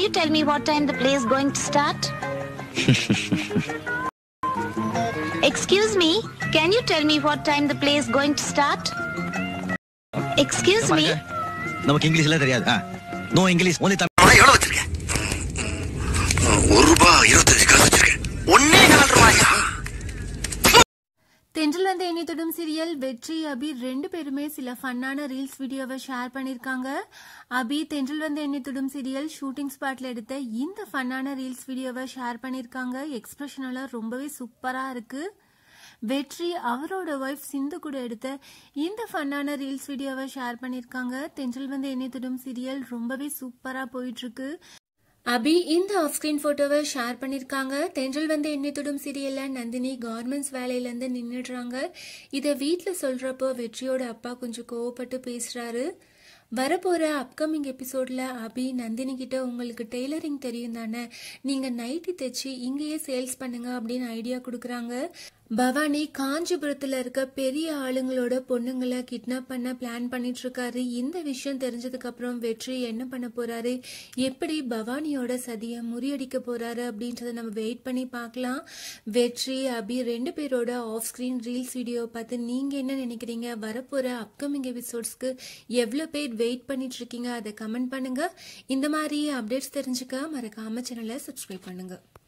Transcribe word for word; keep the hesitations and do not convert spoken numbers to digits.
Can you tell me what time the play is going to start? Excuse me, can you tell me what time the play is going to start? Excuse me. நமக்கு இங்கிலீஷ்ல தெரியாது. No English only Tamil. எவ்வளவு வச்சிருக்க? ஒரு ரூபாய் இருபத்தஞ்சு காசு வச்சிருக்கேன். ஒன்னே நாலு ரூபாயா? தென்றல் வந்து என்னை தொடும் சீரியல் வெற்றி அபி ரெண்டு பேருமே சில ஃபன்னான ரீல்ஸ் வீடியோவை ஷேர் பண்ணிருக்காங்க. அபி தென்றல் வந்து என்னை தொடும் சீரியல் ஷூட்டிங் ஸ்பாட்ல எடுத்த இந்த ஃபன்னான ரீல்ஸ் வீடியோவை ஷேர் பண்ணிருக்காங்க. எக்ஸ்பிரஷன் எல்லாம் ரொம்பவே சூப்பரா இருக்கு. வெற்றி அவரோட ஒய்ஃப் சிந்து கூட எடுத்த இந்த ஃபன்னான ரீல்ஸ் வீடியோவை ஷேர் பண்ணிருக்காங்க. தென்றல் வந்து என்னை தொடும் சீரியல் ரொம்பவே சூப்பரா போயிட்டு இருக்கு. அபி இந்த ஆஃப் ஸ்கிரீன் போட்டோவை ஷேர் பண்ணிருக்காங்க. தென்றல் வந்து என்னை தொடும் சீரியல்ல நந்தினி கார்மெண்ட்ஸ் வேலையில இருந்து நின்னுடுறாங்க. இத வீட்டுல சொல்றப்போ வெற்றியோட அப்பா கொஞ்சம் கோவப்பட்டு பேசுறாரு. வரப்போற அப்கமிங் எபிசோட்ல அபி நந்தினி கிட்ட உங்களுக்கு டெய்லரிங் தெரியும் தானே, நீங்க நைட்டி தைச்சு இங்கேயே சேல்ஸ் பண்ணுங்க அப்படின்னு ஐடியா கொடுக்கறாங்க. பவானி காஞ்சிபுரத்துல இருக்க பெரிய ஆளுங்களோட பொண்ணுங்களை கிட்னாப் பண்ண பிளான் பண்ணிட்டு இருக்காரு. இந்த விஷயம் தெரிஞ்சதுக்கு அப்புறம் வெற்றி என்ன பண்ண போறாரு, எப்படி பவானியோட சதியை முறியடிக்க போறாரு அப்படின்றத நம்ம வெயிட் பண்ணி பார்க்கலாம். வெற்றி அபி ரெண்டு பேரோட ஆஃப் ஸ்கிரீன் ரீல்ஸ் வீடியோ பார்த்து நீங்க என்ன நினைக்கிறீங்க, வரப்போற அப்கமிங் எபிசோட்ஸ்க்கு எவ்வளவு பேர் வெயிட் பண்ணிட்டு இருக்கீங்க, அதை கமெண்ட் பண்ணுங்க. இந்த மாதிரி அப்டேட்ஸ் தெரிஞ்சுக்க மறக்காம சேனலை சப்ஸ்கிரைப் பண்ணுங்க.